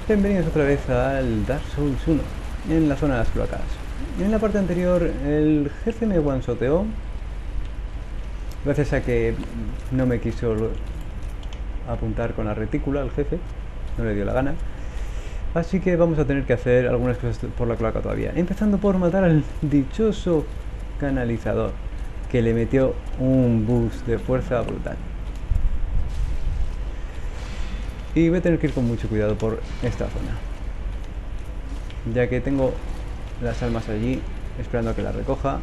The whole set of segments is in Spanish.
Bienvenidos otra vez al Dark Souls 1, en la zona de las cloacas. En la parte anterior el jefe me one-shoteó, gracias a que no me quiso apuntar con la retícula al jefe, no le dio la gana. Así que vamos a tener que hacer algunas cosas por la cloaca todavía, empezando por matar al dichoso canalizador, que le metió un boost de fuerza brutal. Y voy a tener que ir con mucho cuidado por esta zona, ya que tengo las almas allí esperando a que las recoja.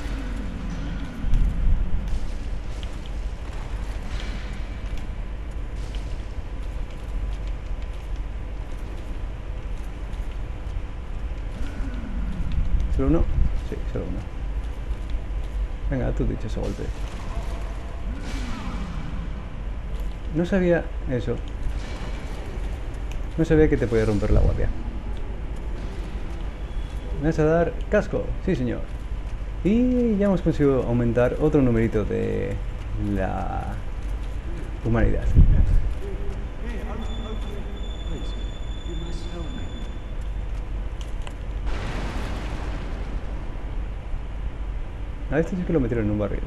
¿Solo uno? Sí, solo uno. Venga, tú dicho ese golpe. No sabía eso. No sabía que te podía romper la guardia. ¿Me vas a dar casco? Sí, señor. Y ya hemos conseguido aumentar otro numerito de la humanidad. A este sí que lo metieron en un barril.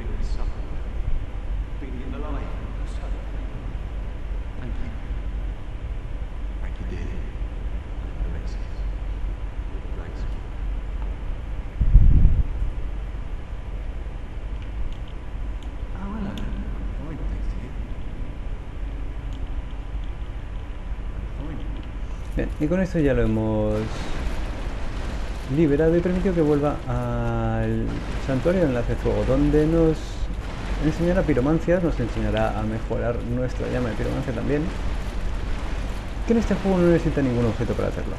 Bien, y con esto ya lo hemos liberado y permitido que vuelva al santuario de enlace de fuego, donde nos enseñará piromancias, nos enseñará a mejorar nuestra llama de piromancia también, que en este juego no necesita ningún objeto para hacerlo.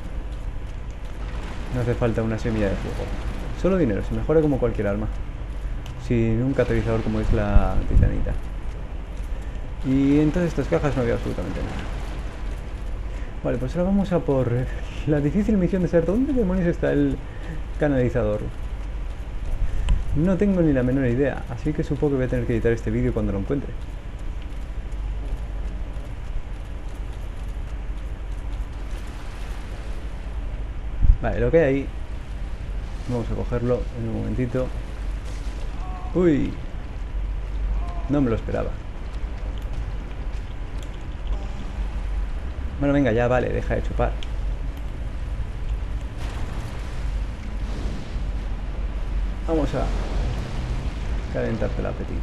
No hace falta una semilla de fuego, solo dinero, se mejora como cualquier arma, sin un catalizador como es la titanita. Y en todas estas cajas no había absolutamente nada. Vale, pues ahora vamos a por la difícil misión de saber dónde demonios está el canalizador. No tengo ni la menor idea, así que supongo que voy a tener que editar este vídeo cuando lo encuentre. Vale, lo que hay ahí, vamos a cogerlo en un momentito. Uy, no me lo esperaba. Bueno, venga, ya vale, deja de chupar. Vamos a calentarte el apetito.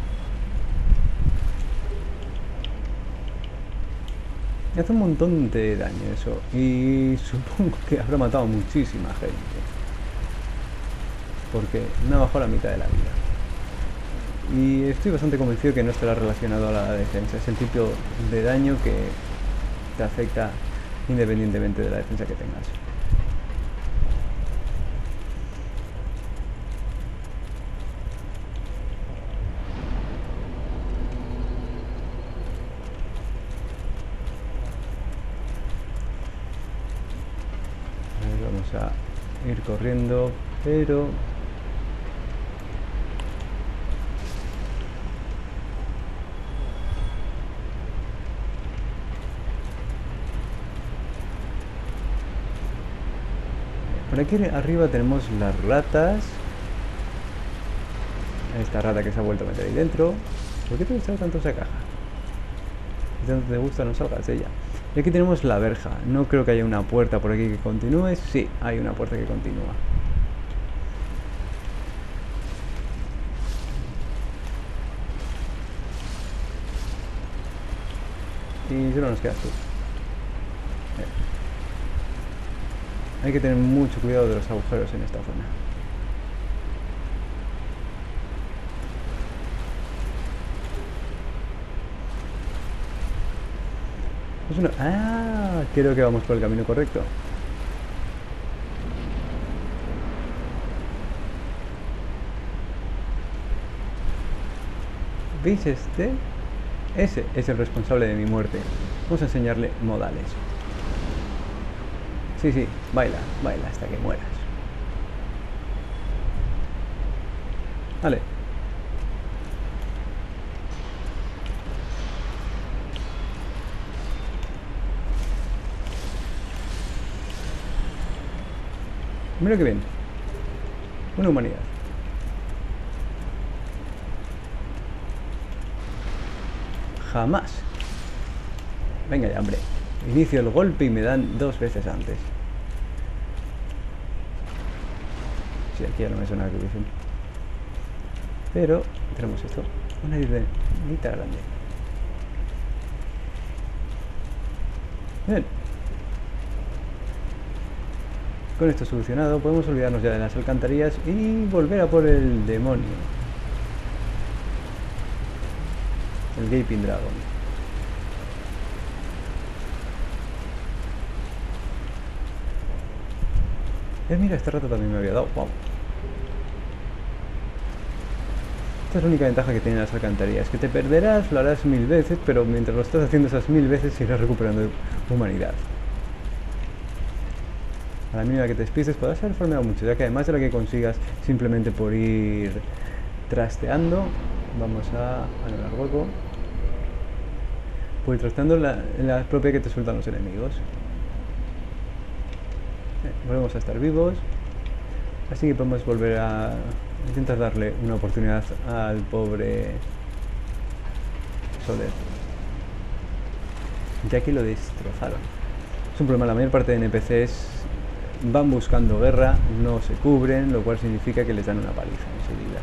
Hace un montón de daño eso, y supongo que habrá matado a muchísima gente, porque no ha bajado la mitad de la vida. Y estoy bastante convencido que no estará relacionado a la defensa. Es el tipo de daño que te afecta independientemente de la defensa que tengas. Vamos a ir corriendo, pero por aquí arriba tenemos las ratas. Esta rata que se ha vuelto a meter ahí dentro. ¿Por qué te gusta tanto esa caja? Si tanto te gusta, no salgas de ella. Y aquí tenemos la verja. No creo que haya una puerta por aquí que continúe. Sí, hay una puerta que continúa. Y solo nos quedas tú. Hay que tener mucho cuidado de los agujeros en esta zona. Ah, creo que vamos por el camino correcto. ¿Veis este? Ese es el responsable de mi muerte. Vamos a enseñarle modales. Sí, sí, baila, baila hasta que mueras. Vale. Mira que bien. Una humanidad. Jamás. Venga ya, hombre. Inicio el golpe y me dan 2 veces antes. Sí, aquí ya no me suena que dicen. Pero tenemos esto. Una isla grande. Bien. Con esto solucionado, podemos olvidarnos ya de las alcantarillas y volver a por el demonio. El Gaping Dragon. Mira, este rato también me había dado. Wow. Esta es la única ventaja que tienen las alcantarillas. Que te perderás, lo harás 1000 veces, pero mientras lo estás haciendo esas 1000 veces irás recuperando humanidad. A la mínima que te despistes podrás haber farmeado mucho, ya que además de lo que consigas simplemente por ir trasteando, vamos a anular hueco, por ir trasteando la propia que te sueltan los enemigos. Volvemos a estar vivos, así que podemos volver a intentar darle una oportunidad al pobre Soler, ya que lo destrozaron. Es un problema, la mayor parte de NPCs van buscando guerra, no se cubren, lo cual significa que les dan una paliza enseguida.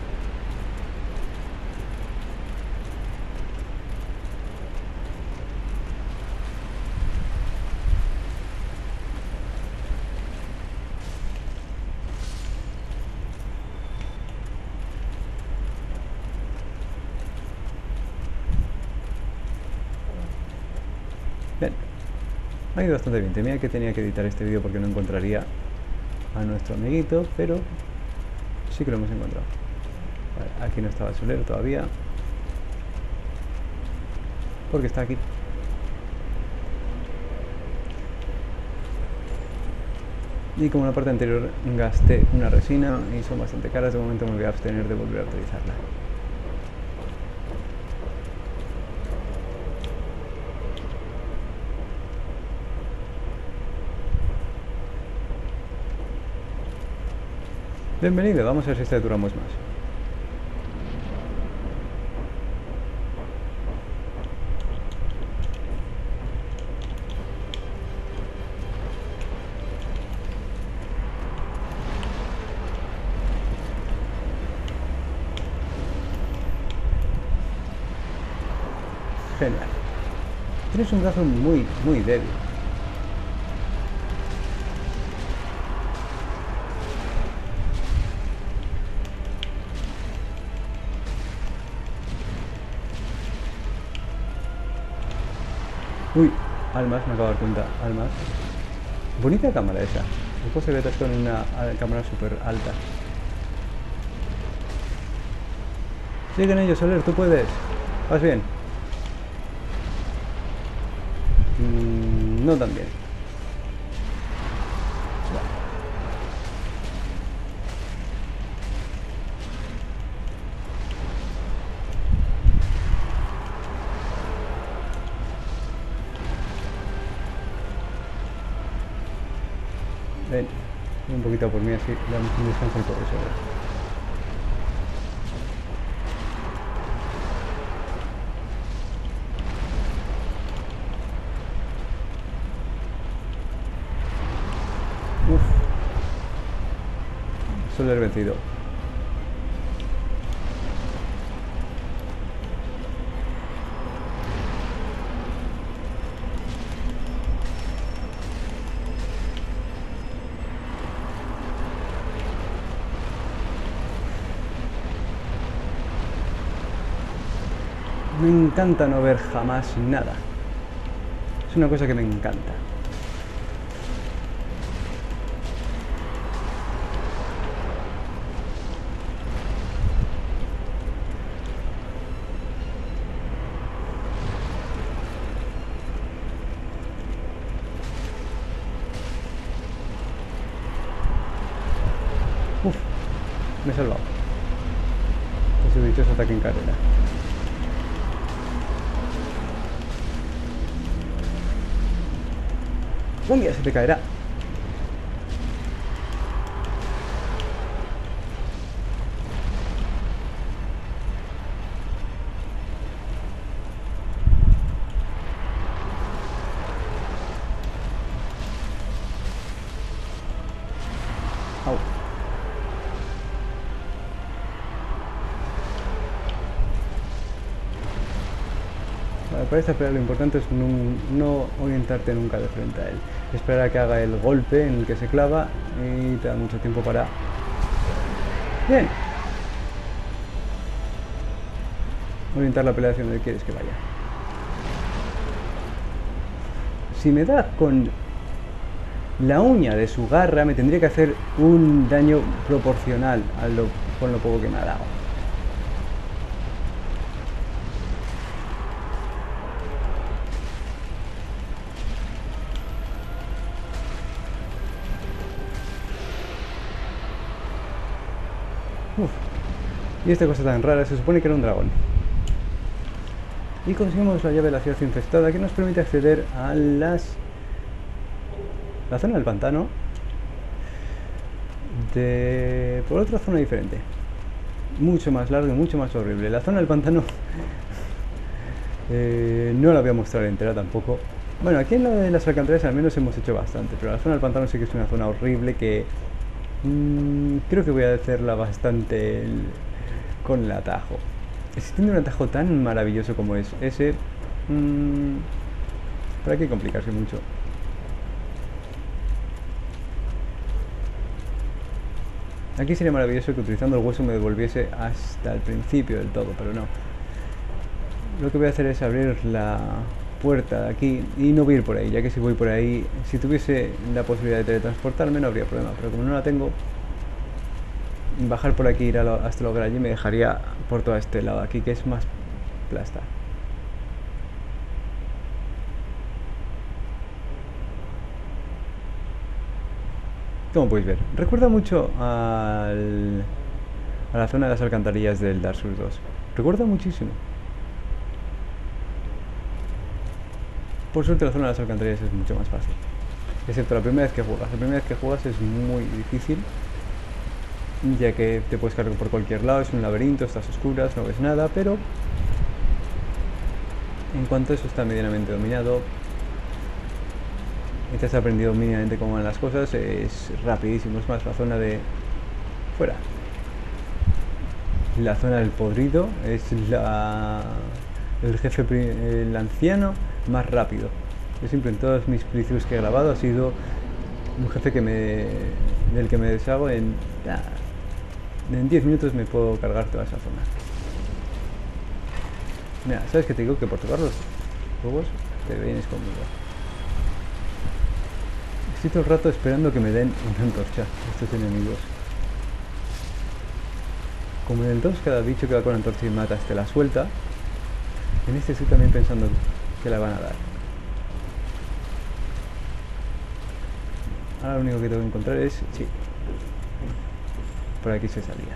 Bien, ha ido bastante bien. Temía que tenía que editar este vídeo porque no encontraría a nuestro amiguito, pero sí que lo hemos encontrado. Vale, aquí no estaba Soler todavía, porque está aquí. Y como en la parte anterior gasté una resina y son bastante caras, de momento me voy a abstener de volver a utilizarla. Bienvenido, vamos a ver si esta duramos más. Genial. Tienes un brazo muy débil. Uy, almas, me acabo de dar cuenta, almas. Bonita cámara esa. Después se ve con una cámara súper alta. Siguen ellos, Soler, tú puedes. ¿Vas bien? No tan bien. Ven, un poquito por mí así, damos un descanso y por eso. Uf. Soler vencido. Me encanta no ver jamás nada. Es una cosa que me encanta. Uf, me he salvado. Ese dichoso ataque en carrera. Un día se te caerá. para esta pelea lo importante es no orientarte nunca de frente a él. Esperar a que haga el golpe en el que se clava y te da mucho tiempo para... Bien. Orientar la pelea hacia donde quieres que vaya. Si me da con la uña de su garra, me tendría que hacer un daño proporcional con lo poco que me ha dado. Uf. Y esta cosa tan rara, se supone que era un dragón. Y conseguimos la llave de la ciudad infestada que nos permite acceder a la zona del pantano por otra zona diferente. Mucho más largo y mucho más horrible. La zona del pantano no la voy a mostrar entera tampoco. Bueno, aquí en la de las alcantarillas al menos hemos hecho bastante, pero la zona del pantano sí que es una zona horrible que creo que voy a hacerla bastante con el atajo. Si tiene un atajo tan maravilloso como es ese, ¿para qué complicarse mucho? Aquí sería maravilloso que utilizando el hueso me devolviese hasta el principio del todo, pero no. Lo que voy a hacer es abrir la puerta de aquí y no voy a ir por ahí, ya que si voy por ahí, si tuviese la posibilidad de teletransportarme no habría problema, pero como no la tengo, bajar por aquí, ir hasta el hogar allí me dejaría por todo este lado aquí, que es más plasta. Como podéis ver, recuerda mucho a la zona de las alcantarillas del Dark Souls 2. Recuerda muchísimo. Por suerte la zona de las alcantarillas es mucho más fácil, excepto la primera vez que juegas. La primera vez que juegas es muy difícil, ya que te puedes caer por cualquier lado, es un laberinto, estás a oscuras, no ves nada, pero en cuanto eso está medianamente dominado y te has aprendido mínimamente cómo van las cosas, es rapidísimo. Es más, la zona de fuera, la zona del podrido, es el jefe, el anciano más rápido. Yo siempre en todos mis playthroughs que he grabado ha sido un jefe del que me deshago en 10 minutos. Me puedo cargar toda esa zona. Mira, ¿sabes qué te digo? Que por tocar los huevos te vienes conmigo. Estoy todo el rato esperando que me den una antorcha estos enemigos. Como en el 2 cada bicho que va con antorcha y matas te la suelta, en este estoy también pensando que la van a dar. Ahora lo único que tengo que encontrar es... sí, por aquí se salía.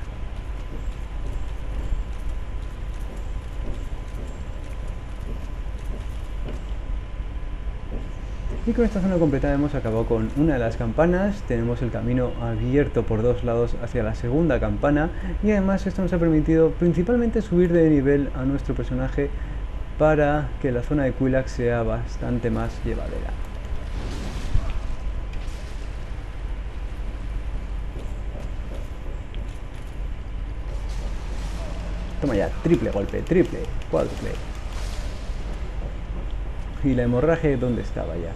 Y con esta zona completada hemos acabado con una de las campanas. Tenemos el camino abierto por dos lados hacia la segunda campana. Y además esto nos ha permitido principalmente subir de nivel a nuestro personaje para que la zona de Quilax sea bastante más llevadera. Toma ya, triple golpe, triple, cuádruple. Y la hemorragia, ¿dónde estaba ya?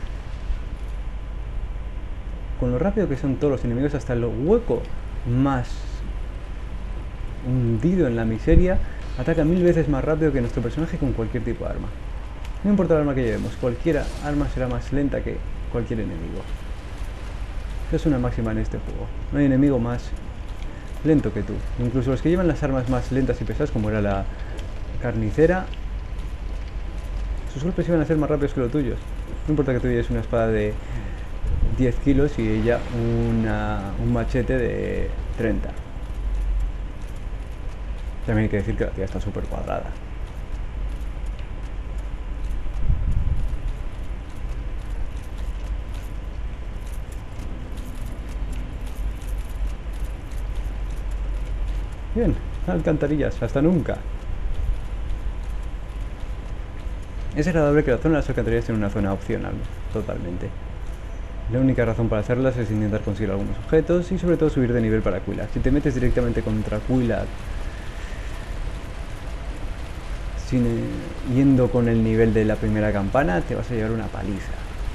Con lo rápido que son todos los enemigos, hasta el hueco más hundido en la miseria ataca 1000 veces más rápido que nuestro personaje con cualquier tipo de arma. No importa el arma que llevemos, cualquier arma será más lenta que cualquier enemigo. Eso es una máxima en este juego. No hay enemigo más lento que tú. Incluso los que llevan las armas más lentas y pesadas, como era la carnicera, sus golpes iban a ser más rápidos que los tuyos. No importa que tú lleves una espada de 10 kilos y ella un machete de 30. También hay que decir que la tía está súper cuadrada. Bien, alcantarillas, hasta nunca. Es agradable que la zona de las alcantarillas sea una zona opcional, totalmente. La única razón para hacerlas es intentar conseguir algunos objetos y sobre todo subir de nivel para Quilax. Si te metes directamente contra Quilax yendo con el nivel de la primera campana, te vas a llevar una paliza.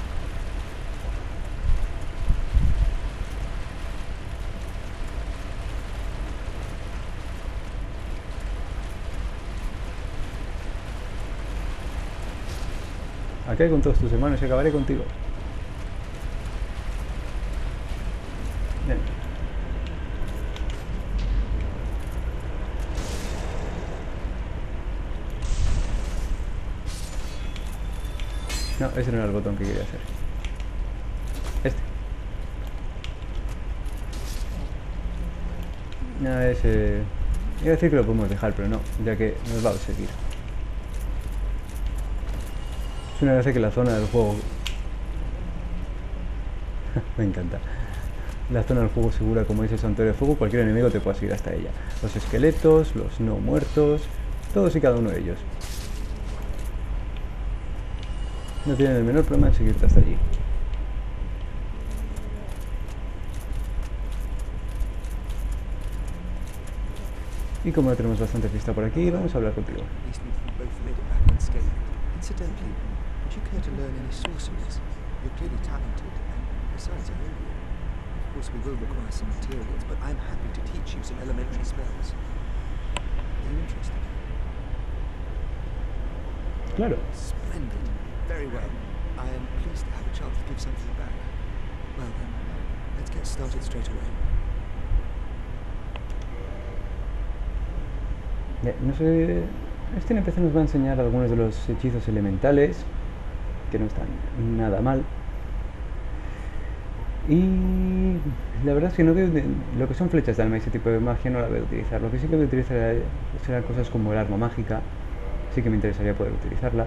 Acá con todos tus hermanos y acabaré contigo. Bien. No, ese no era el botón que quería hacer. Este. No, ese... Iba a decir que lo podemos dejar, pero no, ya que nos va a seguir. Es una gracia que la zona del juego... Me encanta. La zona del juego segura como ese santuario de fuego, cualquier enemigo te puede seguir hasta ella. Los esqueletos, los no muertos, todos y cada uno de ellos. No tienen el menor problema en seguirte hasta allí. Y como ya tenemos bastante fiesta por aquí, vamos a hablar contigo. Claro. Splendid. Very well. I am pleased to have a chance to give something back. Well then, let's get started straight away. No sé, este NPC nos va a enseñar algunos de los hechizos elementales, que no están nada mal. Y la verdad es que no veo lo que son flechas de alma y ese tipo de magia no la veo utilizar. Lo que sí que voy a utilizar serán cosas como el arma mágica. Sí que me interesaría poder utilizarla.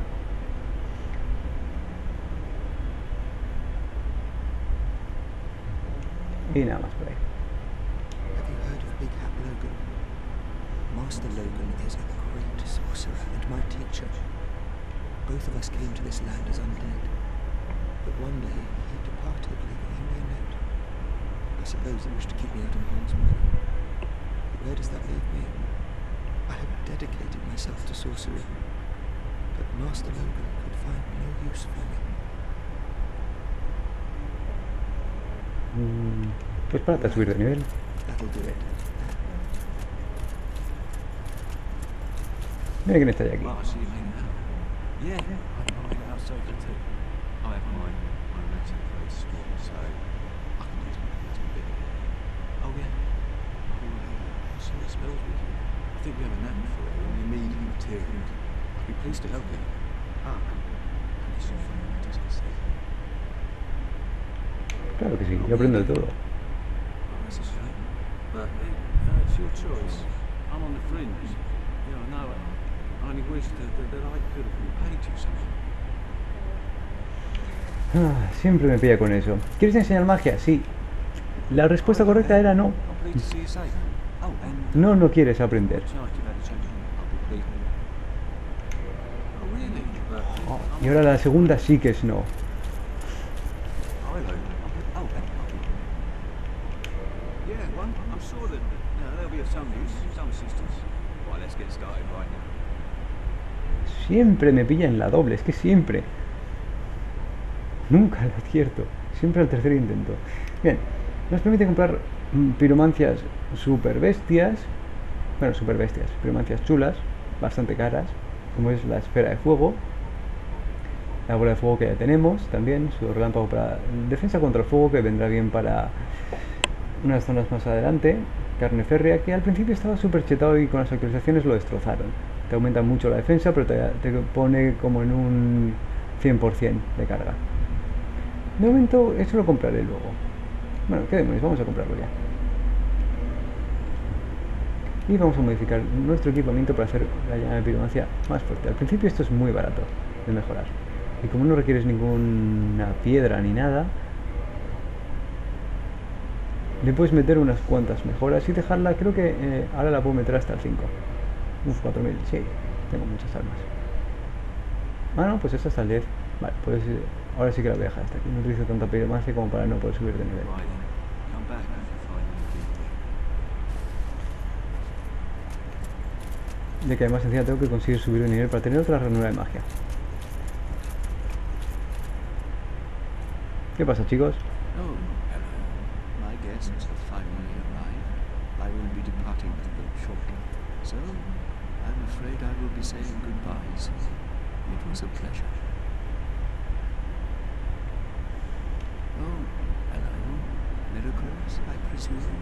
Y nada más por ahí. Have you heard of Big Hat Logan? Master Logan is a great sorcerer and my teacher. Both of us came to this land as undead, but one day he departed, leaving me a note. I suppose he wished to keep me out of harm's way. But where does that leave me? I have dedicated myself to sorcery, but Master Logan could find no use for me. Pues para subir de nivel. That'll do it. Mira quién está ya aquí. Well, I see you mean now. Yeah, I'm mine out so good too. I have mine. My routine very strong, so I can use my hands a bit. Oh yeah. Oh, some of the spells with you. I think we have a knack for it. Only immediately materials. I'd be pleased to help you. Ah, and it's your friend, as I say. Claro que sí, yo aprendo de todo. Oh, that's a shame. But it's your choice. I'm on the fringe. Yeah, I know it. I only wish that I could have repaid you something. Siempre me pilla con eso. ¿Quieres enseñar magia? Sí. La respuesta correcta era no. I'm pleased to see you safe. Oh, and No, no quieres aprender. charge you've had a change. I'll be pleased. Oh, really? But Y ahora la segunda sí que es no. I know. Oh, yeah, well, I'm sure that they'll be of some use, some assistance. Right, let's get started right now. Siempre me pilla en la doble, es que siempre. Nunca lo acierto. Siempre al tercer intento. Bien, nos permite comprar piromancias super bestias. Bueno, super bestias. Piromancias chulas, bastante caras. Como es la esfera de fuego. La bola de fuego que ya tenemos también. Su relámpago para defensa contra el fuego, que vendrá bien para unas zonas más adelante. Carne férrea, que al principio estaba súper chetado y con las actualizaciones lo destrozaron. Te aumenta mucho la defensa, pero te pone como en un 100% de carga. De momento, eso lo compraré luego. Bueno, qué demonios, vamos a comprarlo ya. Y vamos a modificar nuestro equipamiento para hacer la llama de piromancia más fuerte. Al principio esto es muy barato de mejorar. Y como no requieres ninguna piedra ni nada, le puedes meter unas cuantas mejoras y dejarla, creo que ahora la puedo meter hasta el 5. Uf, 4000, sí, tengo muchas armas. Ah, no, pues esta hasta el 10. Vale, pues ahora sí que la voy a dejar hasta aquí. No utilizo tanta piromancia como para no poder subir de nivel. Right then, come back if you find anything. de que además encima tengo que conseguir subir un nivel para tener otra ranura de magia. ¿Qué pasa, chicos? Oh, hello. My guests have finally arrived. I will be departing with them shortly. So, I'm afraid I will be saying goodbyes. It was a pleasure. Oh, hello. Miracles, I presume.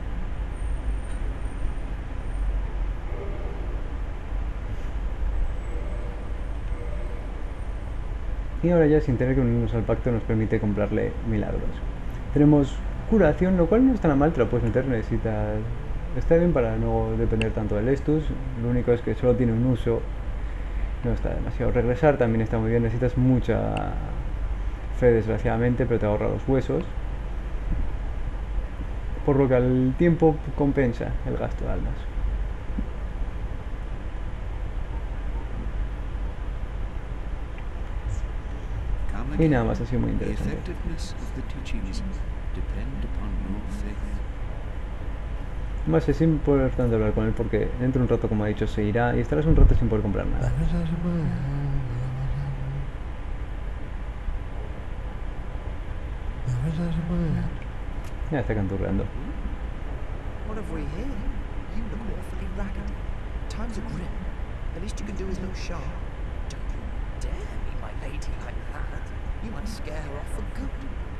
Y ahora ya sin tener que unirnos al pacto nos permite comprarle milagros. Tenemos curación, lo cual no está nada mal, te lo puedes meter, necesitas... Está bien para no depender tanto del Estus, lo único es que solo tiene un uso, no está demasiado. Regresar también está muy bien, necesitas mucha fe desgraciadamente, pero te ahorra los huesos. Por lo que al tiempo compensa el gasto de almas. Y nada más, ha sido muy The interesante. effectiveness of the teachings depend upon your faith. Más es importante hablar con él porque dentro de un rato, como ha dicho, se irá y estarás un rato sin poder comprar nada. Ya está canturreando. What have we here? You look awfully ragged. Times are grim. The least you can do is look sharp. Don't you dare meet my lady like that. You might scare her off for good.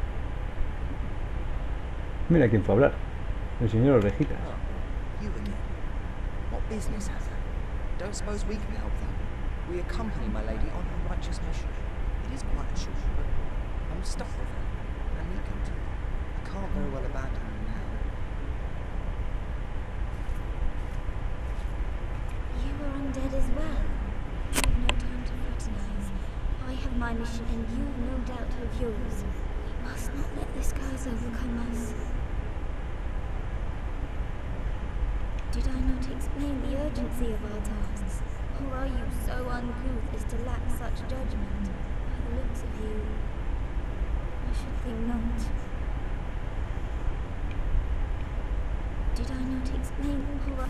Mira quién fue a hablar. El señor Orejitas. Oh, you again. What business has her? Don't suppose we can help though. We accompany my lady on her righteous mission. It is quite a chore, but I'm stuck with her. And I need to. I can't very well abandon her now. You are undead as well. You have no time to fraternize. I have my mission and you no doubt have yours. We must not let this curse overcome us. Did I not explain the urgency of our tasks? Or are you so uncouth as to lack such judgment? By the looks of you, I should think not. Did I not explain horror?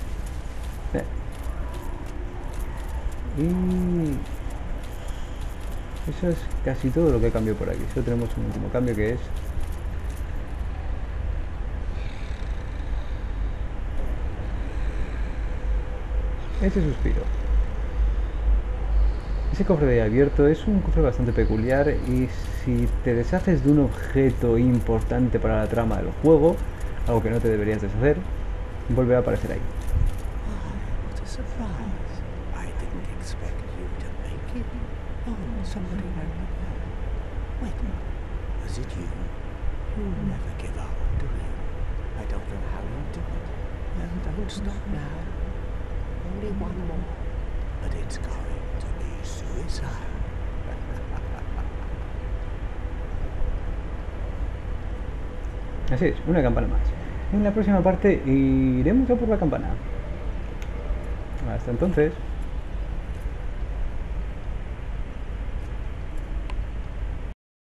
Y eso es casi todo lo que cambió por aquí. Solo tenemos un último cambio que es ese suspiro. Ese cofre de ahí abierto es un cofre bastante peculiar y si te deshaces de un objeto importante para la trama del juego, algo que no te deberías deshacer, vuelve a aparecer ahí. What a surprise. I didn't expect you to make it. Oh, somebody rang the bell. Wait, was it you? You never give up, do you? I don't know how you do it. And don't stop now. Only one more. But it's going to be suicide. Así es, una campana más. En la próxima parte iremos a por la campana. Hasta entonces.